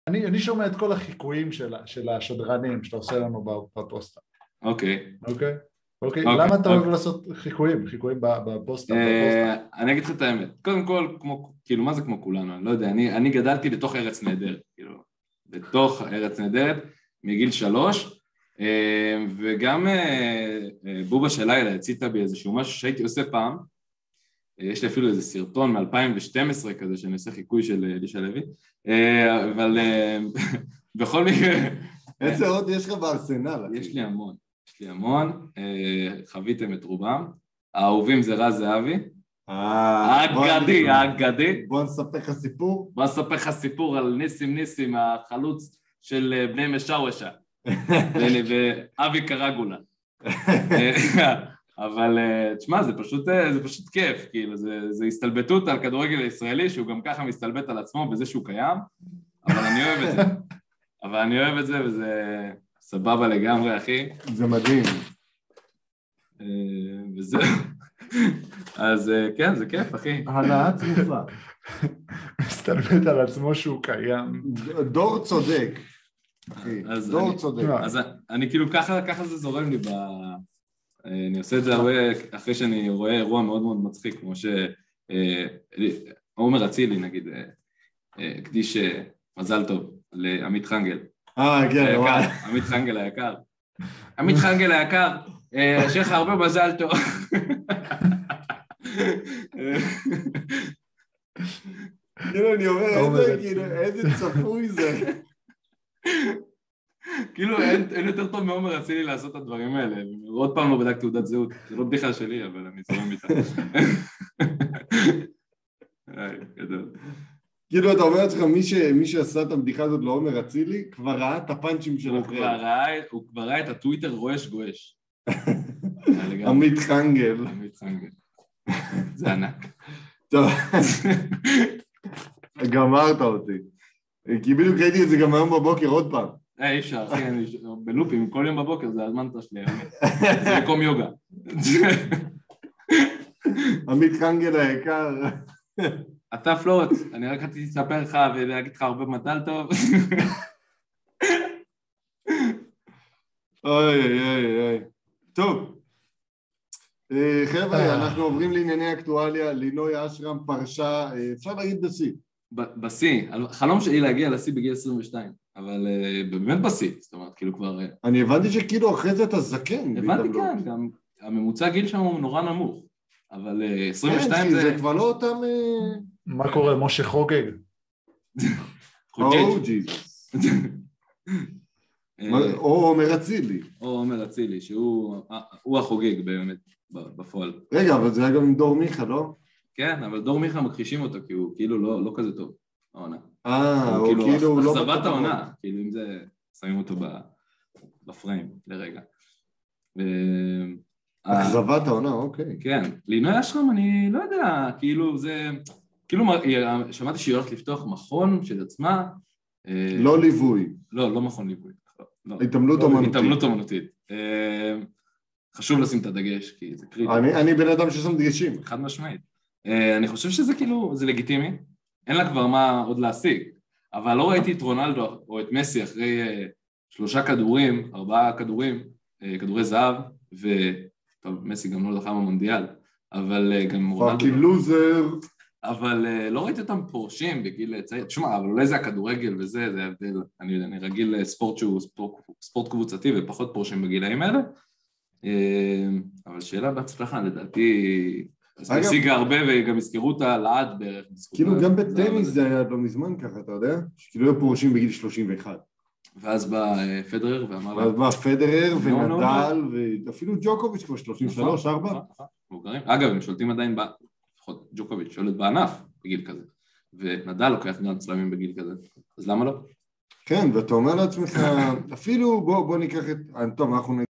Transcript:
אני שומע את כל החיקויים של השדרנים שאתה עושה לנו בפוסטה. אוקיי. אוקיי, למה אתה אוהב לעשות חיקויים בפוסטה? אני אגיד לך את האמת, קודם כל, כאילו מה זה כמו כולנו, אני לא יודע, אני גדלתי בתוך ארץ נהדרת, כאילו, בתוך ארץ נהדרת, מגיל 3, וגם בובה של לילה הציתה בי איזשהו משהו שהייתי עושה פעם, יש לי אפילו איזה סרטון מ-2012 כזה שאני עושה חיקוי של אלישע לוי, אבל בכל מקרה... איזה עוד יש לך בארסנל? יש לי המון, חוויתם את רובם, האהובים זה רז זהבי, האגדי. בוא נספר לך סיפור? בוא נספר לך סיפור על ניסים, החלוץ של בני משאוושה, ואבי קרגולה. אבל תשמע, זה פשוט כיף, כאילו, זה הסתלבטות על כדורגל הישראלי, שהוא גם ככה מסתלבט על עצמו בזה שהוא קיים, אבל אני אוהב את זה, וזה סבבה לגמרי, אחי. זה מדהים. וזה... אז כן, זה כיף, אחי. הנאה צרופה. מסתלבט על עצמו שהוא קיים. דור צודק. אחי, דור צודק. אז אני כאילו, ככה זה זורם לי אני עושה את זה הרבה אחרי שאני רואה אירוע מאוד מאוד מצחיק, כמו שעומר אצילי, נגיד, הקדיש מזל טוב לעמית חנגל. כן, וואי. עמית חנגל היקר. עמית חנגל היקר, שיהיה לך הרבה מזל טוב. כאילו, אני אומר, איזה צפוי זה. כאילו אין יותר טוב מעומר אצילי לעשות את הדברים האלה, עוד פעם לא בדק תעודת זהות, זה לא בדיחה שלי, אבל אני זורם איתה. גדול. כאילו אתה אומר לך, מי שעשה את הבדיחה הזאת לעומר אצילי, כבר ראה את הפאנצ'ים של אחר. הוא כבר ראה את הטוויטר רועש גועש. עמית חנגל. זה ענק. טוב, גמרת אותי. כי בדיוק ראיתי את זה גם היום בבוקר עוד פעם. אי אפשר, כן, בלופים, כל יום בבוקר זה הזמנטה שלי, זה מקום יוגה. עמית חנגל היקר. אתה פלוץ, אני רק רציתי לספר לך ולהגיד לך הרבה מזל טוב. אוי. טוב. חבר'ה, אנחנו עוברים לענייני אקטואליה, לינוי אשרם פרשה, אפשר להגיד בשיא. בשיא, חלום שלי להגיע לשיא בגיל 22, אבל באמת בשיא, זאת אומרת, כאילו כבר... אני הבנתי שכאילו אחרי זה אתה זקן. הבנתי כן, גם הממוצע גיל שם הוא נורא נמוך, אבל 22 זה... זה כבר לא אותם... מה קורה, משה חוגג? או ג'יזוס. או עומר אצילי. או עומר אצילי, שהוא החוגג באמת בפועל. רגע, אבל זה היה גם עם דור מיכה, לא? כן, אבל דור מיכה מכחישים אותו, כי הוא כאילו לא כזה טוב, העונה. הוא כאילו לא... אכזבת העונה, כאילו אם זה, שמים אותו בפריים לרגע. אכזבת העונה, אוקיי. כן, לינוי אשרם אני לא יודע, כאילו זה... כאילו שמעתי שהיא הולכת לפתוח מכון של עצמה. לא ליווי. לא מכון ליווי. התעמלות אומנותית. התעמלות אומנותית. חשוב לשים את הדגש, כי זה קריטי. אני בן אדם ששם דגשים. חד משמעית. אני חושב שזה כאילו, זה לגיטימי. אין לה כבר מה עוד להשיג. אבל לא ראיתי את רונלדו או את מסי אחרי 3 כדורים, 4 כדורים, כדורי זהב, וטוב, מסי גם לא זכה במונדיאל, אבל גם רונלדו... פאקינג לוזר. אבל לא ראיתי אותם פורשים בגיל צעיר, תשמע, אבל אולי זה הכדורגל וזה, זה ההבדל, אני רגיל לספורט שהוא ספורט קבוצתי ופחות פורשים בגילאים האלה, אבל שאלה בהצלחה, לדעתי, השיגה הרבה וגם הזכרו אותה לעד בערך. כאילו גם בטניס זה היה לא מזמן ככה, אתה יודע? שכאילו היו פורשים בגיל 31. ואז בא פדרר ואמר... ואז בא פדרר ונדל ואפילו ג'וקוביץ' כבר 33-4. אגב, הם שולטים עדיין לפחות ג'וקוביץ' שולט בענף בגיל כזה, ונדל לוקח גם צלמים בגיל כזה, אז למה לא? כן, ואתה אומר לעצמך, אפילו בוא ניקח את... טוב, אנחנו